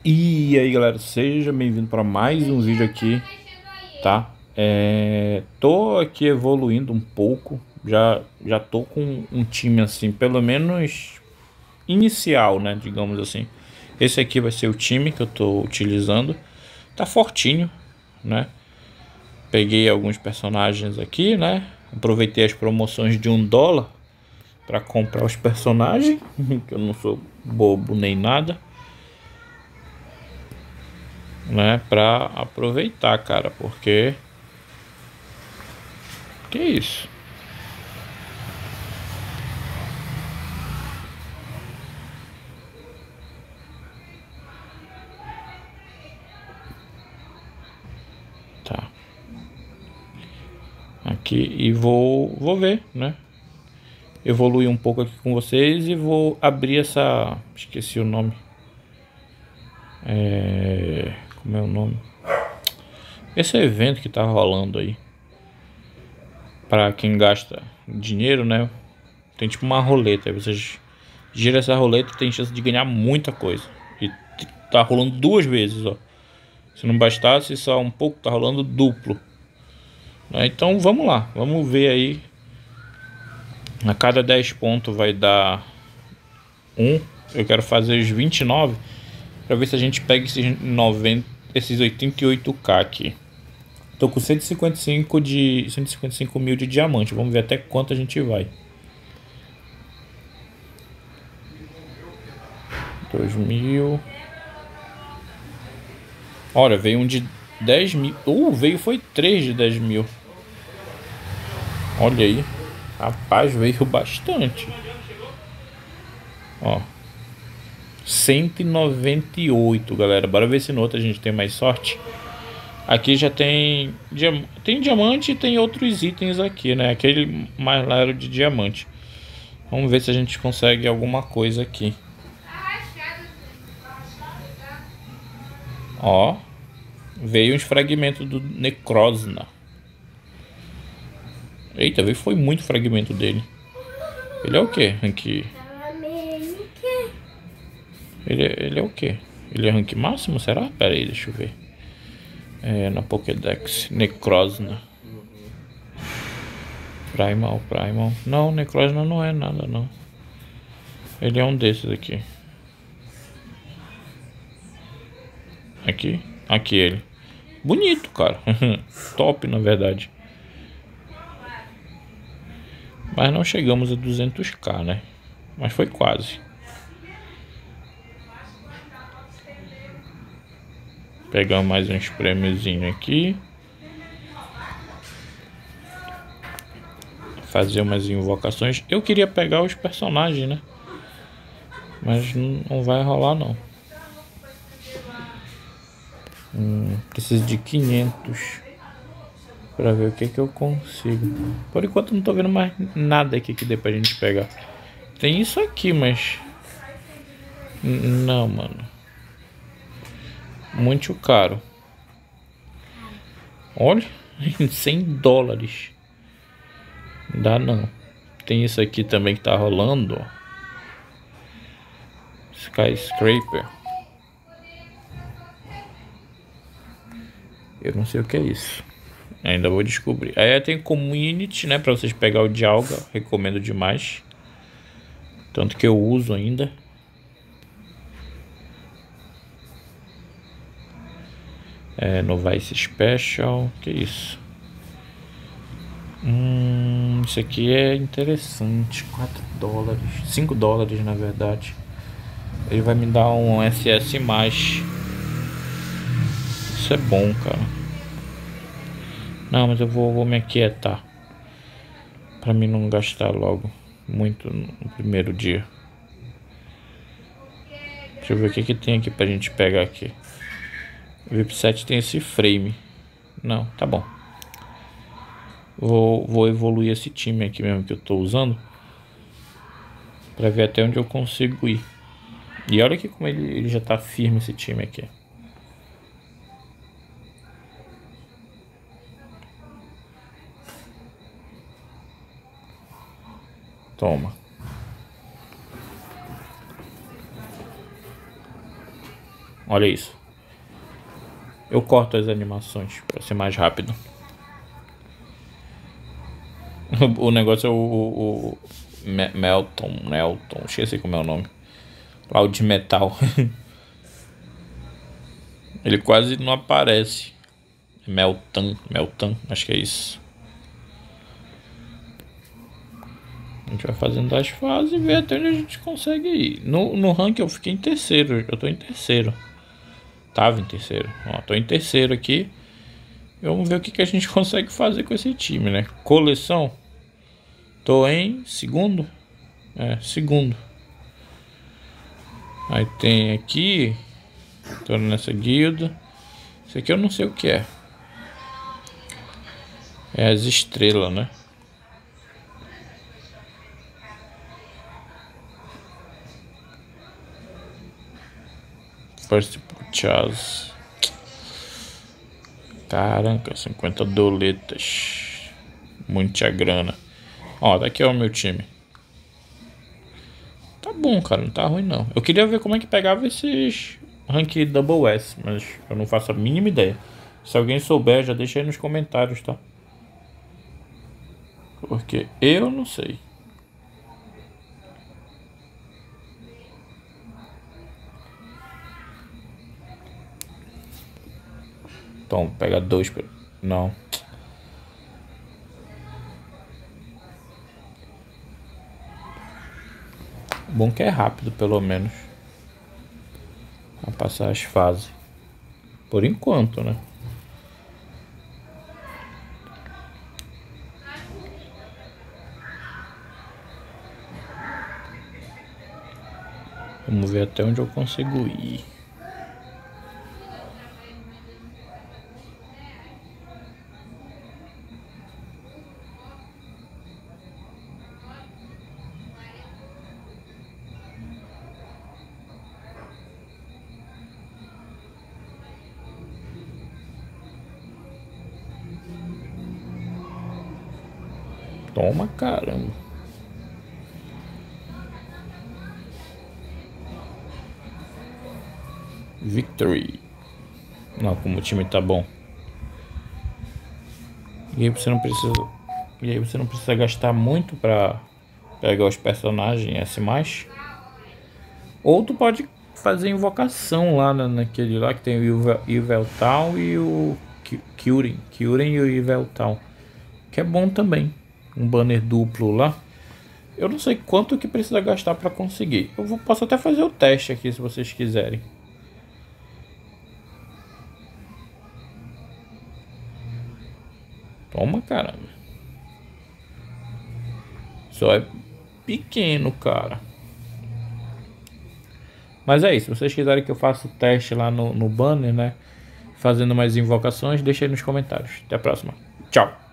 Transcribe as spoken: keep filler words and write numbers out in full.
E aí galera, seja bem-vindo para mais um vídeo aqui, tá? É, tô aqui evoluindo um pouco, já já tô com um time assim, pelo menos inicial, né, digamos assim. Esse aqui vai ser o time que eu tô utilizando, tá fortinho, né? Peguei alguns personagens aqui, né? Aproveitei as promoções de um dólar para comprar os personagens, que eu não sou bobo nem nada. Né, pra aproveitar, cara, porque que isso? Tá. Aqui e vou vou ver, né? Evoluir um pouco aqui com vocês e vou abrir essa, esqueci o nome. É, como é o nome? Esse evento que tá rolando aí. Pra quem gasta dinheiro, né? Tem tipo uma roleta, aí vocês gira essa roleta e tem chance de ganhar muita coisa. E tá rolando duas vezes, ó. Se não bastasse só um pouco, tá rolando duplo. Então vamos lá, vamos ver aí. A cada dez pontos vai dar um. Eu quero fazer os vinte e nove para ver se a gente pega esses noventa, esses oitenta e oito k aqui. Tô com cento e cinquenta e cinco de cento e cinquenta e cinco mil de diamante. Vamos ver até quanto a gente vai. dois mil. Olha, veio um de dez mil. Uh, veio foi três de dez mil. Olha aí. Rapaz, veio bastante. Ó. cento e noventa e oito, galera. Bora ver se no outro a gente tem mais sorte. Aqui já tem tem diamante e tem outros itens aqui, né? Aquele mais raro de diamante. Vamos ver se a gente consegue alguma coisa aqui. Ó, veio uns fragmentos do Necrozna. Eita, veio foi muito fragmento dele. Ele é o que? Rank. Ele, é- ele é o que? Ele é rank máximo? Será? Pera aí, deixa eu ver. É, na Pokédex. Necrozna. Primal, Primal. Não, Necrozna não é nada, não. Ele é um desses aqui. Aqui. Aqui ele. Bonito, cara. Top, na verdade. Mas não chegamos a duzentos k, né? Mas foi quase. Pegar mais uns prêmiozinhos aqui. Fazer umas invocações. Eu queria pegar os personagens, né? Mas não vai rolar, não. Hum, preciso de quinhentos para ver o que que eu consigo. Por enquanto não tô vendo mais nada aqui que dê pra gente pegar. Tem isso aqui, mas não, mano. Muito caro. Olha, cem dólares. Dá não. Tem isso aqui também que tá rolando, ó. Skyscraper. Eu não sei o que é isso. Ainda vou descobrir. Aí tem community, né, para vocês pegar o Dialga, recomendo demais. Tanto que eu uso ainda. É, no Vice Special, que isso? Hum, isso aqui é interessante. quatro dólares, cinco dólares na verdade. Ele vai me dar um S S mais. Isso é bom, cara. Não, mas eu vou, vou me aquietar pra mim não gastar logo muito no primeiro dia. Deixa eu ver o que que tem aqui pra gente pegar aqui. O V I P sete tem esse frame. Não, tá bom. Vou, vou evoluir esse time aqui mesmo que eu tô usando, pra ver até onde eu consigo ir. E olha aqui como ele, ele já tá firme, esse time aqui. Toma. Olha isso. Eu corto as animações para ser mais rápido. O negócio é o, o, o Melton, Melton, esqueci como é o nome. Lá o de metal. Ele quase não aparece. Meltan, Meltan, acho que é isso. A gente vai fazendo as fases e ver até onde a gente consegue ir. No, no ranking eu fiquei em terceiro. Eu tô em terceiro. Tava em terceiro. Ó, tô em terceiro aqui. Vamos ver o que, que a gente consegue fazer com esse time, né? Coleção. Tô em segundo. É, segundo. Aí tem aqui. Tô nessa guilda. Isso aqui eu não sei o que é. É as estrelas, né? First Chaz. Caraca, cinquenta doletas. Muita grana. Ó, daqui é o meu time. Tá bom, cara, não tá ruim não. Eu queria ver como é que pegava esses rank Double S, mas eu não faço a mínima ideia. Se alguém souber, já deixa aí nos comentários, tá? Porque eu não sei. Então, pega dois. Não. Bom que é rápido, pelo menos. Pra passar as fases. Por enquanto, né? Vamos ver até onde eu consigo ir. Toma, caramba. Victory. Não, como o time tá bom. E aí você não precisa. E aí você não precisa gastar muito pra pegar os personagens S mais. Ou tu pode fazer invocação lá na, naquele lá que tem o Yveltal e o Kyurem. Kyurem e o Yveltal. Que é bom também. Um banner duplo lá. Eu não sei quanto que precisa gastar para conseguir. Eu vou, posso até fazer o teste aqui se vocês quiserem. Toma, caramba. Só é pequeno, cara. Mas é isso. Se vocês quiserem que eu faça o teste lá no, no banner, né? Fazendo mais invocações, deixa aí nos comentários. Até a próxima. Tchau.